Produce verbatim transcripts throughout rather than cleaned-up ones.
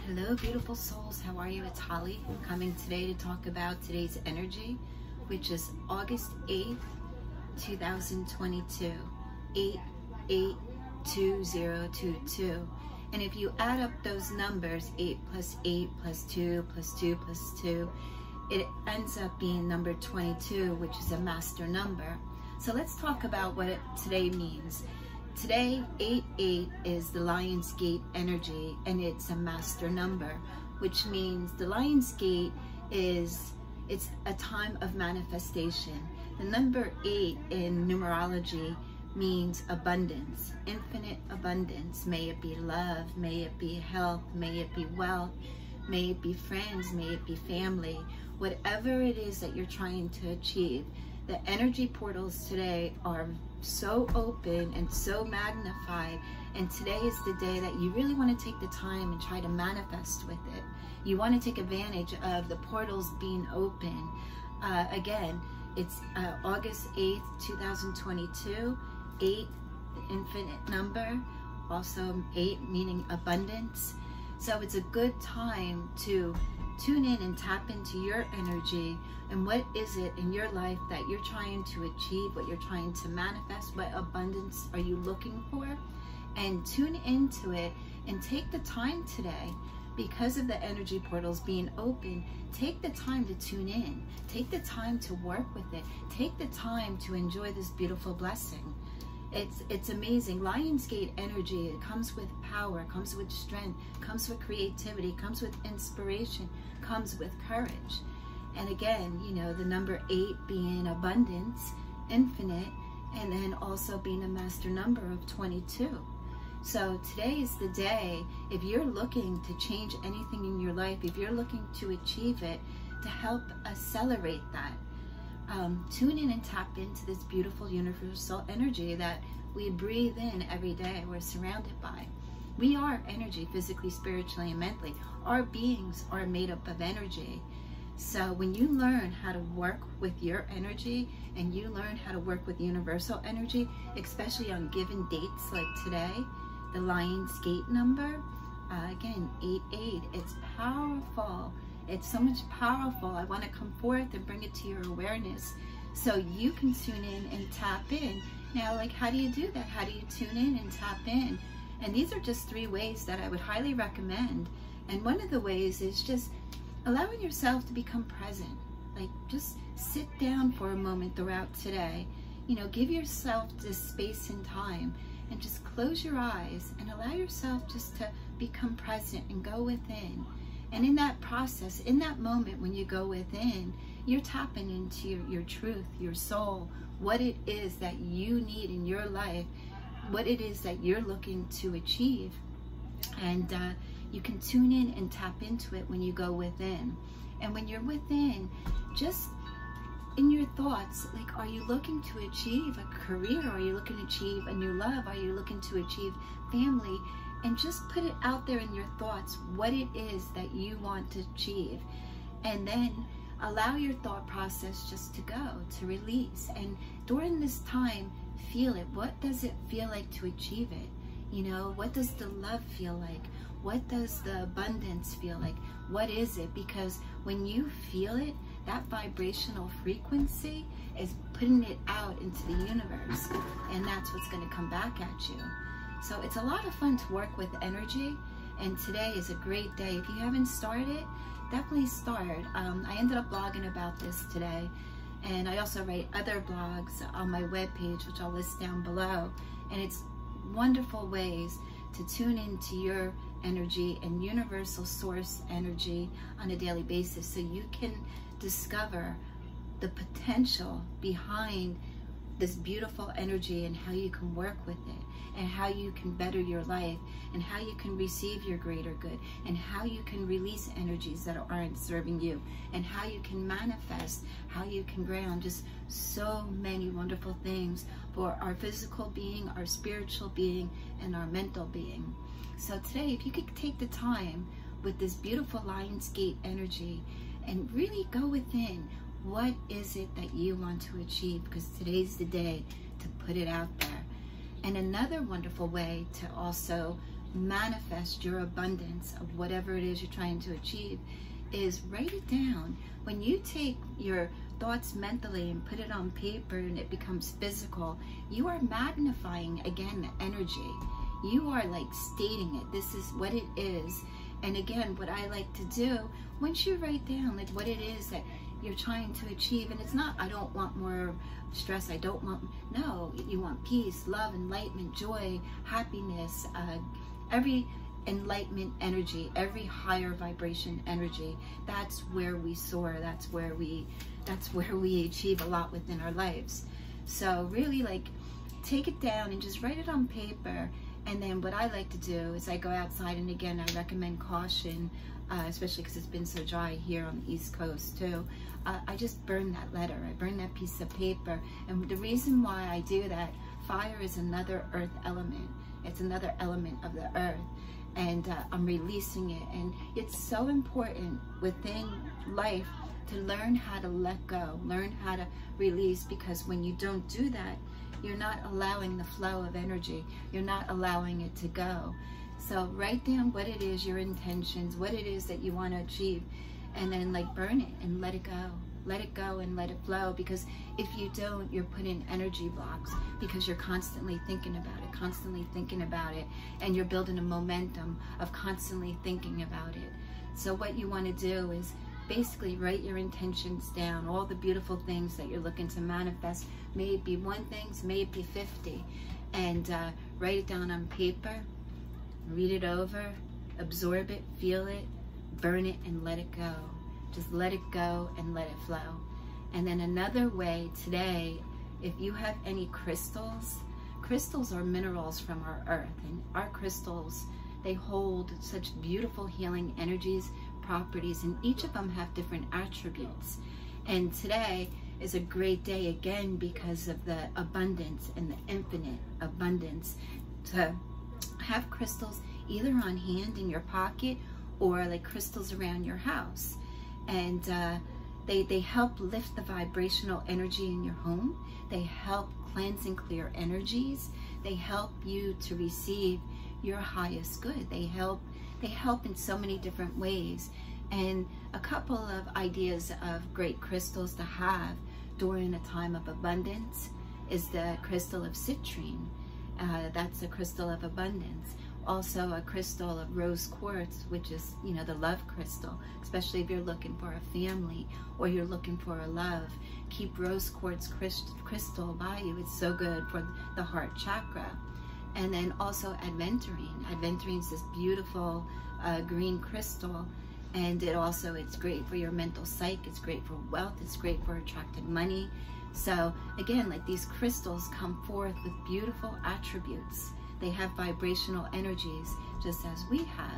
Hello, beautiful souls. How are you? It's Holly. I'm coming today to talk about today's energy, which is August eighth, two thousand twenty-two, eight eight two zero two two. And if you add up those numbers, eight plus eight plus two plus two plus two, it ends up being number twenty-two, which is a master number. So let's talk about what it today means. Today, eight eight is the Lion's Gate energy, and it's a master number, which means the Lion's Gate is, it's a time of manifestation. The number eight in numerology means abundance, infinite abundance. May it be love, may it be health, may it be wealth, may it be friends, may it be family. Whatever it is that you're trying to achieve, the energy portals today are so open and so magnified, and today is the day that you really want to take the time and try to manifest with it. You want to take advantage of the portals being open. Uh, again, it's uh, August eighth, two thousand twenty-two, eight, the infinite number, also eight meaning abundance. So it's a good time to tune in and tap into your energy and what is it in your life that you're trying to achieve, what you're trying to manifest, what abundance are you looking for, and tune into it and take the time today. Because of the energy portals being open, take the time to tune in, take the time to work with it, take the time to enjoy this beautiful blessing. It's, it's amazing. Lion's Gate energy, it comes with power, comes with strength, comes with creativity, comes with inspiration, comes with courage. And again, you know, the number eight being abundance, infinite, and then also being a master number of twenty-two. So today is the day, if you're looking to change anything in your life, if you're looking to achieve it, to help accelerate that. Um, tune in and tap into this beautiful universal energy that we breathe in every day, we're surrounded by. We are energy, physically, spiritually, and mentally. Our beings are made up of energy. So when you learn how to work with your energy and you learn how to work with universal energy, especially on given dates like today, the Lion's Gate number, uh, again, eight eight, it's powerful. It's so much powerful. I want to come forth and bring it to your awareness so you can tune in and tap in. Now, like, how do you do that? How do you tune in and tap in? And these are just three ways that I would highly recommend. And one of the ways is just allowing yourself to become present. Like, just sit down for a moment throughout today. You know, give yourself this space and time and just close your eyes and allow yourself just to become present and go within. And in that process, in that moment when you go within, you're tapping into your, your truth, your soul, what it is that you need in your life, what it is that you're looking to achieve. And uh, you can tune in and tap into it when you go within. And when you're within, just in your thoughts, like, are you looking to achieve a career? Are you looking to achieve a new love? Are you looking to achieve family? And just put it out there in your thoughts, what it is that you want to achieve. And then allow your thought process just to go, to release. And during this time, feel it. What does it feel like to achieve it? You know, what does the love feel like? What does the abundance feel like? What is it? Because when you feel it, that vibrational frequency is putting it out into the universe. And that's what's going to come back at you. So it's a lot of fun to work with energy, and today is a great day. If you haven't started, definitely start. Um, I ended up blogging about this today, and I also write other blogs on my webpage, which I'll list down below. And it's wonderful ways to tune into your energy and universal source energy on a daily basis so you can discover the potential behind this beautiful energy and how you can work with it, and how you can better your life, and how you can receive your greater good, and how you can release energies that aren't serving you, and how you can manifest, how you can ground, just so many wonderful things for our physical being, our spiritual being, and our mental being. So today, if you could take the time with this beautiful Lion's Gate energy and really go within, what is it that you want to achieve? Because today's the day to put it out there. And another wonderful way to also manifest your abundance of whatever it is you're trying to achieve is write it down. When you take your thoughts mentally and put it on paper and it becomes physical, you are magnifying again the energy. You are like stating it. This is what it is. And again, what I like to do, once you write down like what it is that you're trying to achieve, and it's not, I don't want more stress, I don't want, no, you want peace, love, enlightenment, joy, happiness, uh, every enlightenment energy, every higher vibration energy. That's where we soar. That's where we, that's where we achieve a lot within our lives. So really, like, take it down and just write it on paper. And then what I like to do is I go outside, and again, I recommend caution, uh, especially because it's been so dry here on the East Coast too. Uh, I just burn that letter. I burn that piece of paper. And the reason why I do that, fire is another earth element. It's another element of the earth. And uh, I'm releasing it. And it's so important within life to learn how to let go, learn how to release, because when you don't do that, you're not allowing the flow of energy. You're not allowing it to go. So write down what it is, your intentions, what it is that you want to achieve, and then like burn it and let it go. Let it go and let it flow, because if you don't, you're putting energy blocks because you're constantly thinking about it, constantly thinking about it, and you're building a momentum of constantly thinking about it. So what you want to do is basically write your intentions down, all the beautiful things that you're looking to manifest. May it be one thing, may it be fifty, and uh, write it down on paper, read it over, absorb it, feel it, burn it, and let it go. Just let it go and let it flow. And then another way today, if you have any crystals, crystals are minerals from our earth, and our crystals, they hold such beautiful healing energies, properties, and each of them have different attributes. And today is a great day again because of the abundance and the infinite abundance to have crystals either on hand in your pocket or like crystals around your house. And uh, they, they help lift the vibrational energy in your home. They help cleanse and clear energies. They help you to receive your highest good. They help, they help in so many different ways. And a couple of ideas of great crystals to have during a time of abundance is the crystal of citrine. Uh, that's a crystal of abundance. Also a crystal of rose quartz, which is, you know, the love crystal, especially if you're looking for a family or you're looking for a love. Keep rose quartz crystal by you. It's so good for the heart chakra. And then also aventurine. Aventurine is this beautiful uh, green crystal, and it also, it's great for your mental psyche, it's great for wealth, it's great for attracting money. So again, like, these crystals come forth with beautiful attributes. They have vibrational energies just as we have.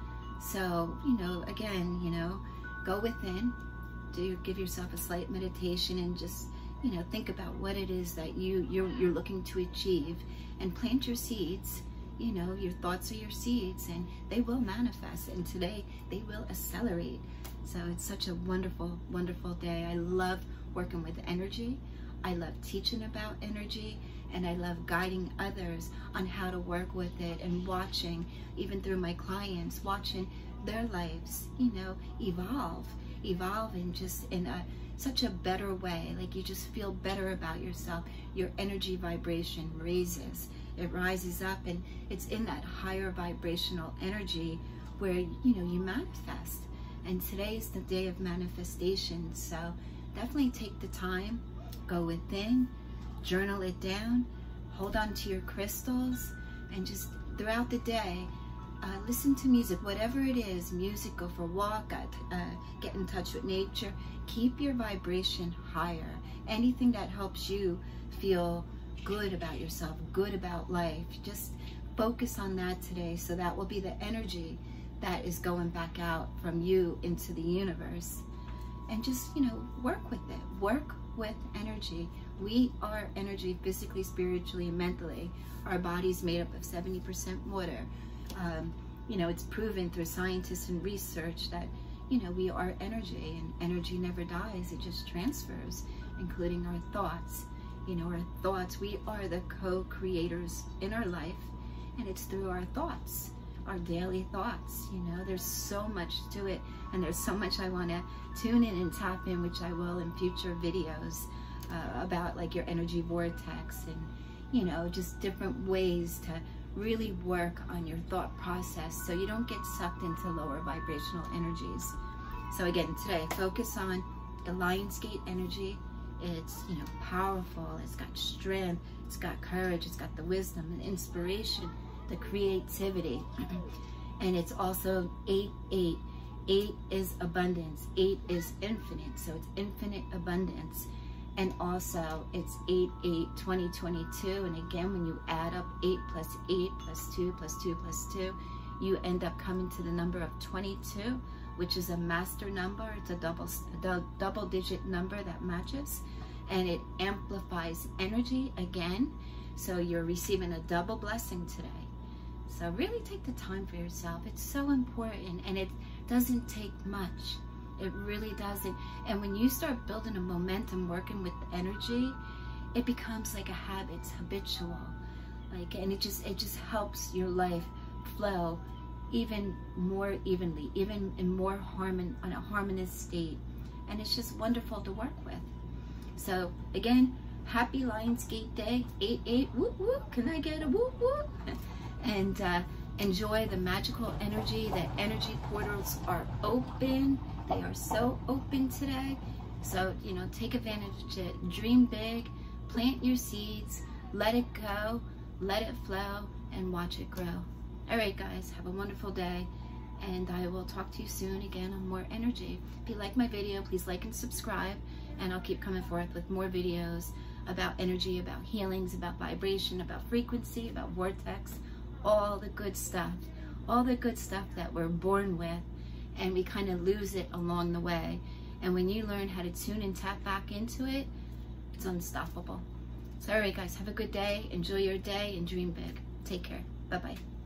So, you know, again, you know, go within, do give yourself a slight meditation and just, you know, think about what it is that you, you're, you're looking to achieve, and plant your seeds. You know, your thoughts are your seeds, and they will manifest, and today they will accelerate. So it's such a wonderful, wonderful day. I love working with energy. I love teaching about energy, and I love guiding others on how to work with it, and watching, even through my clients, watching their lives, you know, evolve, evolve in just in a such a better way. Like, you just feel better about yourself. Your energy vibration raises. It rises up, and it's in that higher vibrational energy where, you know, you manifest. And today is the day of manifestation. So definitely take the time, go within, journal it down, hold on to your crystals, and just throughout the day, uh, listen to music, whatever it is, music, go for a walk, uh, uh, get in touch with nature. Keep your vibration higher. Anything that helps you feel good about yourself, good about life, just focus on that today. So that will be the energy that is going back out from you into the universe. And just, you know, work with it. Work with energy. We are energy, physically, spiritually, and mentally. Our body's made up of seventy percent water. Um, you know, it's proven through scientists and research that, you know, we are energy, and energy never dies. It just transfers, including our thoughts. You know, our thoughts, we are the co-creators in our life, and it's through our thoughts. our daily thoughts. You know, there's so much to it, and there's so much I want to tune in and tap in, which I will in future videos uh, about like your energy vortex, and you know, just different ways to really work on your thought process so you don't get sucked into lower vibrational energies. So again, today, focus on the Lionsgate energy. It's, you know, powerful, it's got strength, it's got courage, it's got the wisdom and inspiration, the creativity. And it's also eight eight. Eight is abundance, eight is infinite, so it's infinite abundance. And also it's eight eight twenty twenty-two, and again, when you add up eight plus eight plus two plus two plus two, you end up coming to the number of twenty-two, which is a master number. It's a double a double digit number that matches, and it amplifies energy again, so you're receiving a double blessing today. So really take the time for yourself. It's so important, and it doesn't take much. It really doesn't. And when you start building a momentum working with energy, it becomes like a habit. It's habitual. Like, and it just it just helps your life flow even more evenly, even in more harmon on a harmonious state. And it's just wonderful to work with. So again, happy Lionsgate Day, eight eight, whoop whoop. Can I get a whoop whoop? And uh, enjoy the magical energy. The energy portals are open. They are so open today. So, you know, take advantage of it. Dream big, plant your seeds, let it go, let it flow, and watch it grow. All right, guys, have a wonderful day, and I will talk to you soon again on more energy. If you like my video, please like and subscribe, and I'll keep coming forth with more videos about energy, about healings, about vibration, about frequency, about vortex, all the good stuff, all the good stuff that we're born with, and we kind of lose it along the way. And when you learn how to tune and tap back into it, it's unstoppable. So all right, guys, have a good day, enjoy your day, and dream big. Take care. Bye-bye.